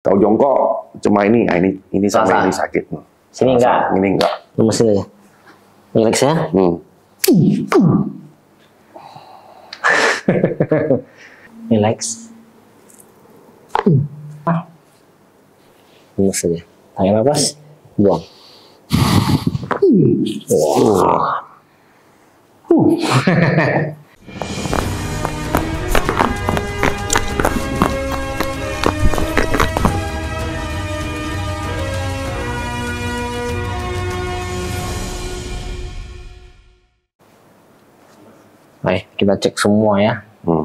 Kau jongkok, cuma ini, ini sama ini sakit. Sini enggak? Ini enggak. Lemesin aja. Relax ya. Relax. Lemes aja. Tarik nafas, buang. Baik, kita cek semua ya.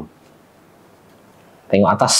Tengok atas.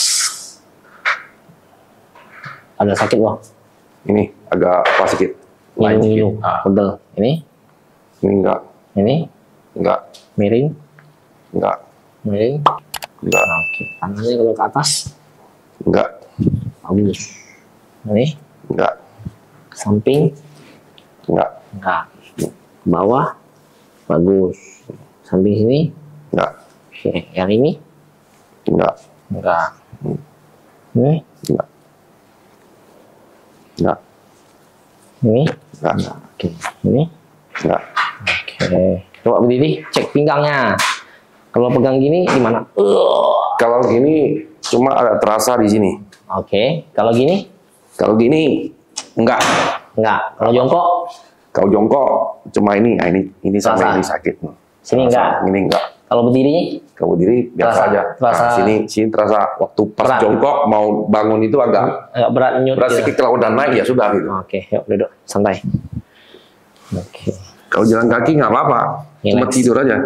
Ada sakit, Bang? Ini agak apa sedikit. Lain sedikit. Pegel. Ini? Ini enggak. Ini? Enggak. Miring? Enggak. Miring? Enggak. Oke. Tangannya kalau ke atas? Enggak. Bagus. Ini? Enggak. Samping? Enggak. Enggak. Bawah? Bagus. Samping sini? Enggak. Oke. Yang ini? Enggak. Enggak. Ini? Enggak. Enggak. Ini? Enggak. Oke. Ini? Enggak. Oke. Coba berdiri, cek pinggangnya. Kalau pegang gini gimana? Kalau gini cuma ada terasa di sini. Oke. Kalau gini? Kalau gini enggak. Enggak. Kalau jongkok? Kau jongkok, cuma ini ini sama ini sakit. Sini enggak? Ini enggak. Kalau berdiri? Kalau berdiri biasa aja. Terasa. Nah, sini terasa waktu pas Berat. jongkok mau bangun itu agak Berat nyut. sedikit. Kalau udah naik ya sudah gitu. Oke, yuk duduk santai. Oke. Kalau jalan kaki nggak apa-apa, cuma Relax. tidur aja.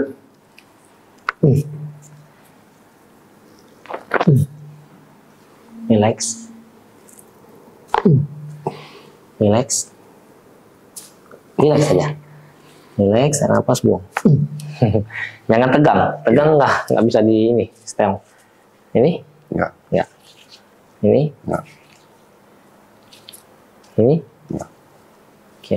Relax. Relax. Relax saja. Relax, tarik nafas, buang. Jangan tegang. Tegang nggak bisa di ini, setel. Ini? Enggak. Enggak. Ini? Enggak. Ini? Enggak. Oke.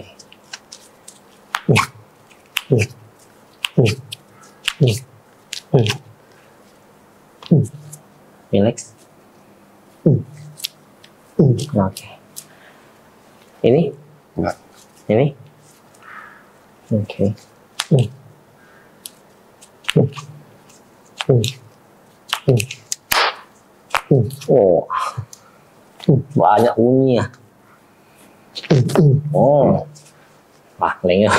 Relax. Oke. Ini? Enggak. Ini? Oke. Oh, banyak bunyi ya. Oh, wah, lengah.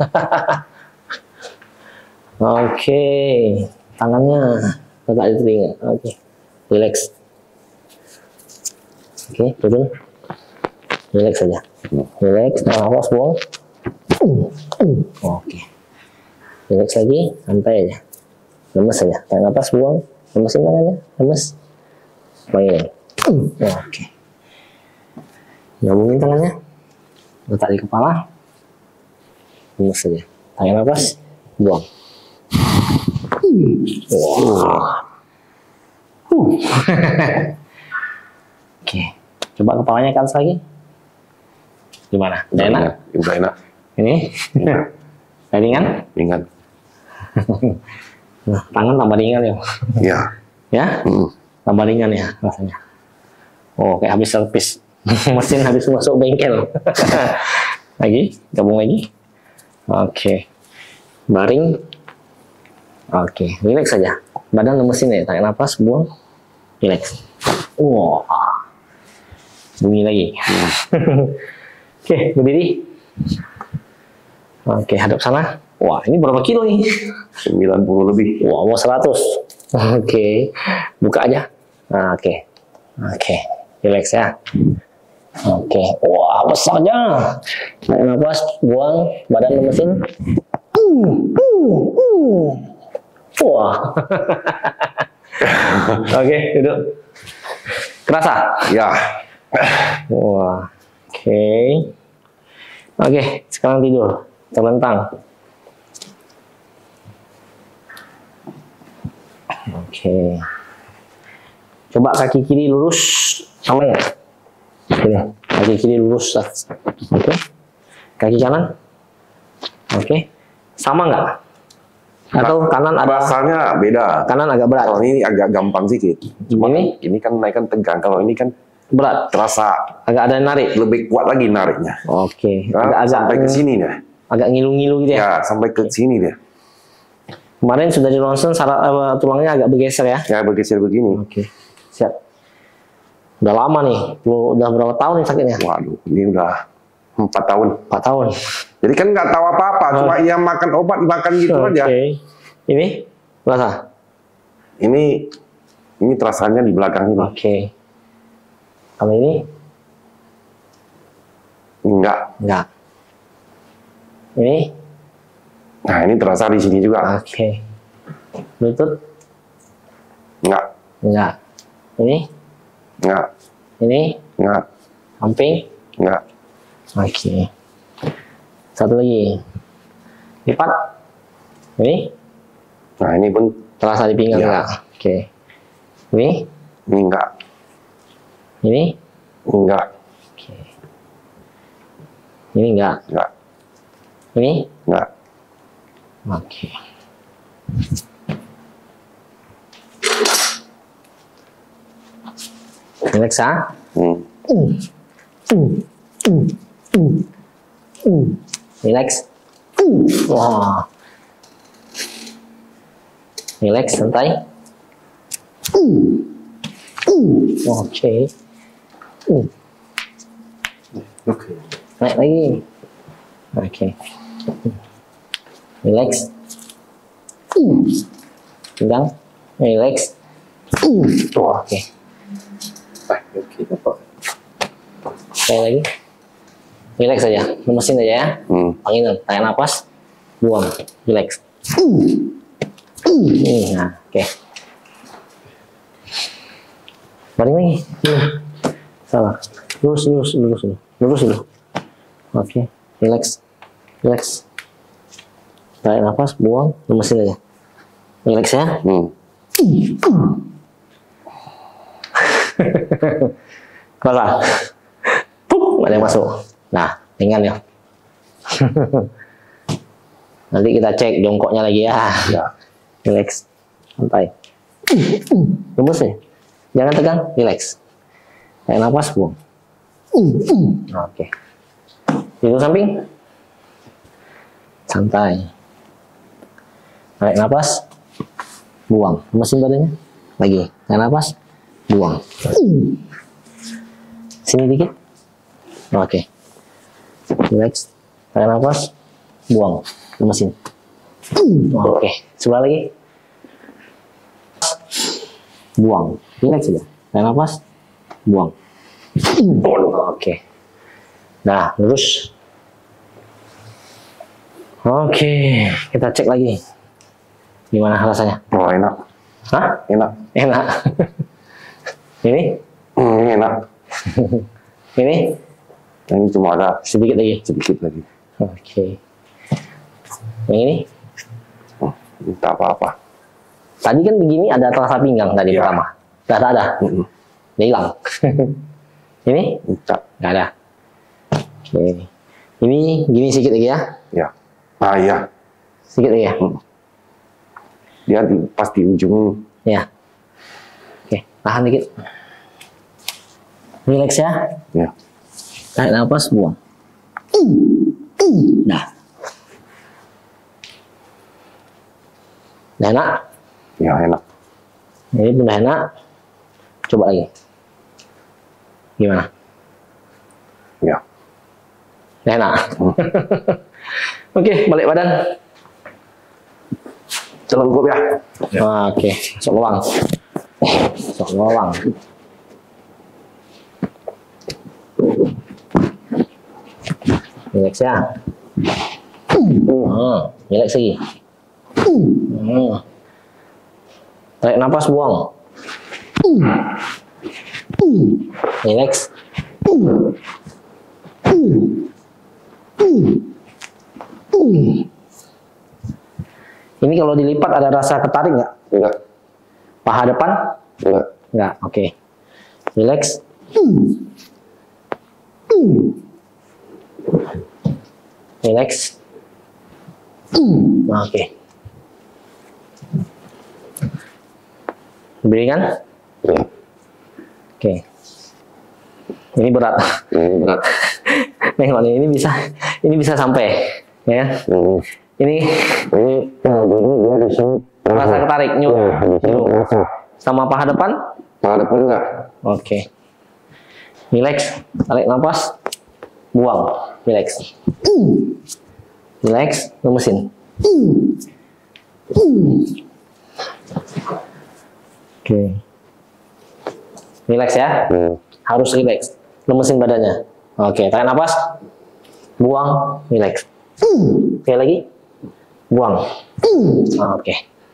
Oke, tangannya letak di telinga. Oke, relax. Oke, turun. Relax saja. Relax, nafas buang. Oke. Relax lagi, santai aja. Lemes saja. Tarik nafas buang. Lemesin tangannya. Lemes. Main. Oke. Gabungin tangannya. Letak di kepala. Lemes saja. Tarik nafas. Buang. Oke. Coba kepalanya ke atas lagi. Gimana? Udah enak? Udah enak. Ini? Udah ringan? Ringan. Nah, tangan tambah ringan ya? Iya. Ya? Tambah ringan ya rasanya. Oh, kayak habis servis. Mesin habis masuk bengkel. Lagi? Gabung lagi? Oke. Baring. Oke. Relax saja. Badan lemesin ya. Tarik nafas, buang. Relax. Wow. Bunyi lagi. Oke, berdiri. Oke, hadap sana. Wah, ini berapa kilo nih? 90 lebih. Wah, mau 100. Oke, buka aja. Nah, oke. Oke, relax ya. Oke, wah, besarnya. Tarik nafas, buang, badan lemesin. Wah. Oke, duduk. Kerasa? Ya. Wah. Oke. Oke, sekarang tidur. Terlentang. Oke. Coba kaki kiri lurus. Sama ya? Ini, kaki kiri lurus. Oke. Kaki kanan. Oke. Sama nggak? Atau kanan ada? Rasanya beda. Kanan agak berat. Kalau ini agak gampang sedikit. Cuma Ini? ini kan naikkan tegang. Kalau ini kan berat. Terasa Agak ada narik. lebih kuat lagi nariknya. Oke. Nah, sampai ke sini dia. Agak ngilu-ngilu gitu ya. Ya, sampai ke sini dia. Kemarin sudah di ronsen tulangnya agak bergeser ya. Ya, bergeser begini. Oke. Siap. Udah lama nih. Udah berapa tahun nih sakitnya? Waduh, ini udah 4 tahun. 4 tahun. Jadi kan nggak tahu apa-apa, cuma ia makan obat, makan gitu aja. Ini rasa? Ini terasanya di belakang ini. Oke. Kalau ini? Enggak. Ini? Nah, ini terasa di sini juga. Oke. Lutut? Enggak. Ini? Enggak. Ini? Enggak. Samping? Enggak. Oke. Satu lagi. Lipat? Ini? Nah, ini pun Terasa di pinggang ya. enggak? Oke. Ini? Ini enggak. Ini? Enggak. Oke. Ini enggak? Enggak. Ini? Enggak. Oke. Relax ya. Relax. Wah. Relax, santai. Oke. Oke. Naik lagi. Oke. Relax. Pegang. Relax. Oke. Oke, apa? Sekali lagi. Relax saja. Lemesin aja ya. Anginin. Tarik nafas. Buang. Relax. Nah, oke. Balik lagi. Salah. Lurus dulu. Oke. Relax. Tarik nafas, buang, lemesin aja. Relax ya. Kosa. Pup, ada yang masuk. Nah, ringan ya. Nanti kita cek jongkoknya lagi ya. Ya. Relax. Santai. Lemes ya. Jangan tegang, relax. Tarik nafas, buang. Oke. Tidur samping. Santai. Tarik nafas, buang. Lemesin badannya. Lagi. Tarik nafas, buang. Sini dikit. Oke. Relax. Tarik nafas, buang. Lemesin. Oke. Sebelah lagi. Buang. Relax saja. Tarik nafas, buang. Oke. Nah, lurus. Oke, kita cek lagi. Gimana rasanya? Oh, enak. Hah? Enak. Enak. Ini? Ini enak. Ini? Ini cuma ada Sedikit lagi. sedikit lagi. Oke. Yang ini? Tak apa-apa. Tadi kan begini ada terasa pinggang tadi Ya. pertama. Udah ada. Udah hilang. Ini? Tak. Nggak ada. Oke. Ini gini sedikit lagi ya. Ya. Ah, iya. Sedikit lagi ya. Dia pas di ujung. Ya. Oke, tahan dikit. Relax ya. Ya. Tarik nafas, buang. Nah. Udah enak? Ya, enak. Ini udah enak. Coba lagi. Gimana? Ya. Udah enak? Oke, balik badan. Celengkup ya. Oke, masuk lubang. Masuk lubang. Relax ya. Relax lagi. Tarik nafas, buang. Relax. Ini kalau dilipat ada rasa ketarik nggak? Enggak. Paha depan? Enggak. Nggak. Oke. Relax. Relax. Oke. Lebih ringan? Ya. Oke. Ini berat. Ini berat. Nengok nih, ini bisa sampai, ya. Ini dia di sini. rasa ketarik, nyut. Sama paha depan? Paha depan enggak? Oke. Relax, tarik nafas, buang, relax. Relax, lemesin. Oke. Relax ya. Harus relax. Lemesin badannya. Oke, tarik nafas. Buang, relax. Sekali lagi. Buang. Oke.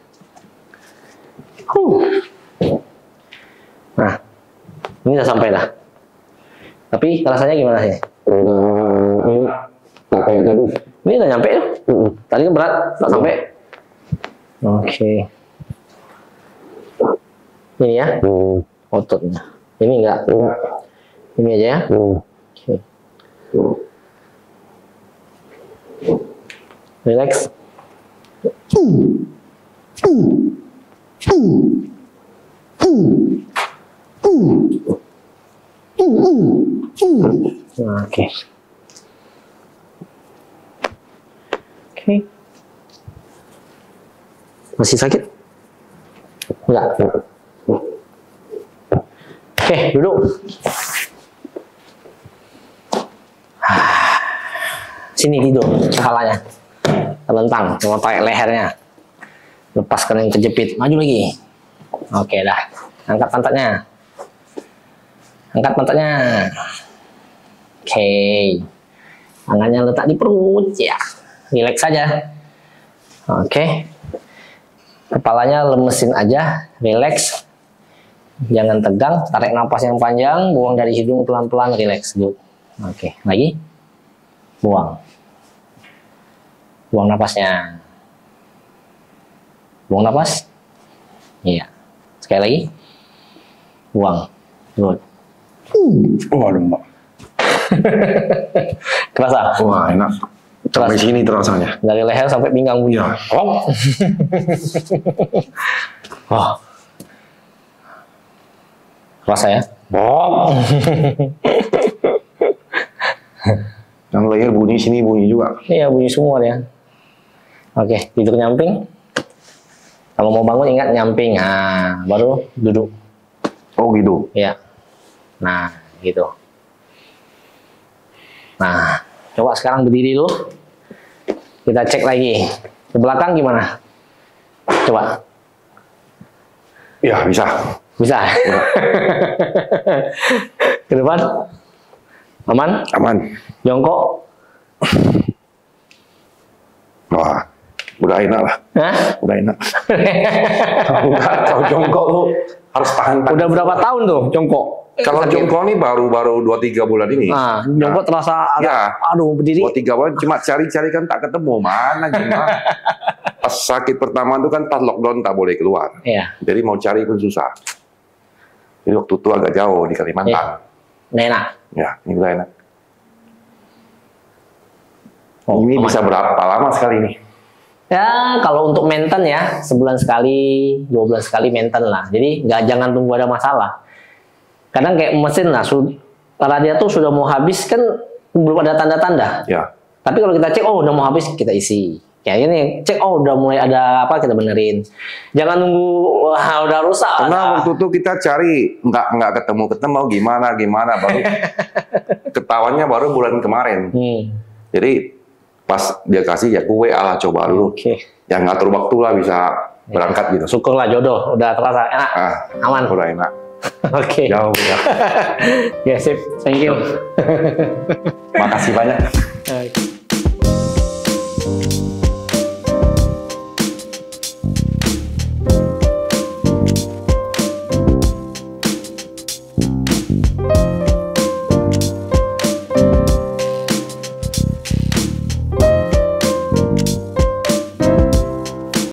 Nah, ini udah sampai lah. Tapi rasanya gimana sih? Ini tak kayak tadi. Ini udah nyampe ya? Tadi kan berat, nggak sampai. Oke. Ini ya, ototnya. Ini enggak. Ini aja ya. Oke. Relax. Oke. Oke. Masih sakit? Enggak. Oke, duduk. Sini tidur, kepalanya terlentang, cuma pakai lehernya. Lepaskan yang terjepit, maju lagi. Oke dah, angkat pantatnya. Angkat pantatnya. Oke. Tangannya letak di perut ya. Relax saja. Oke. Kepalanya lemesin aja, relax. Jangan tegang, tarik napas yang panjang, buang dari hidung pelan-pelan, relax. Good. Oke, lagi. Buang. Buang napasnya. Buang napas. Iya. Sekali lagi. Buang. Good. Wah, lemak. Kerasa? Wah, enak. Sampai sini terasanya. Dari leher sampai pinggang bunyi. Ya. Oh. Kerasa ya? Yang leher bunyi, sini bunyi juga. Iya, bunyi semua ya. Oke, tidur nyamping. Kalau mau bangun ingat nyamping. Nah, baru duduk. Oh gitu. Ya. Nah, gitu. Nah, coba sekarang berdiri dulu. Kita cek lagi. Ke belakang gimana? Coba. Ya, bisa. Bisa. Ya. Ke depan. Aman? Aman. Jongkok. Wah, udah enak lah. Hah? Udah enak. Kalau jongkok lu harus tahan. Udah berapa tahun tuh jongkok? Kalau jongkok nih baru 2-3 bulan ini. Nah, jongkok terasa agak, ya. aduh berdiri. 2-3 bulan cuma cari-cari kan tak ketemu. Mana gimana? Pas sakit pertama itu kan pas lockdown tak boleh keluar. Iya. Jadi mau cari pun susah. Jadi waktu itu agak jauh di Kalimantan. Nah, enak. Ya, ini udah enak. Oh, ini aman. bisa berapa lama sekali ini? Ya, kalau untuk maintain ya, sebulan sekali, 2 bulan sekali maintain lah. Jadi jangan tunggu ada masalah. Kadang kayak mesin lah, radiator sudah mau habis kan belum ada tanda-tanda. Ya. Tapi kalau kita cek, oh udah mau habis, kita isi. Ya ini cek, oh udah mulai ada apa, kita benerin. Jangan nunggu, wah udah rusak. Karena waktu itu kita cari, nggak ketemu gimana baru ketahuannya baru bulan kemarin. Jadi pas dia kasih ya gue lah coba dulu. Yang ngatur waktu lah bisa berangkat gitu. Syukurlah jodoh, udah terasa enak, aman. Udah enak. Oke. Jauh ya. Ya sip, thank you. Makasih banyak.